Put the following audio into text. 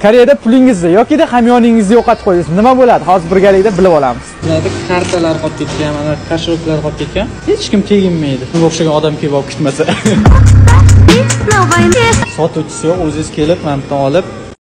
Koreyada pulingizni yoki hamyoningizni yo'qotib qo'ydingiz. Nima bo'ladi? Hozir birgalikda bilib olamiz. Bularda kartalar qolib ketgan, mana kashoklar qolib ketgan. Hech kim teginmaydi. Bunga o'xshagan odam kelib olib ketmasa. Sotuvchisi yo'q, o'zingiz kelib, mana bundan olib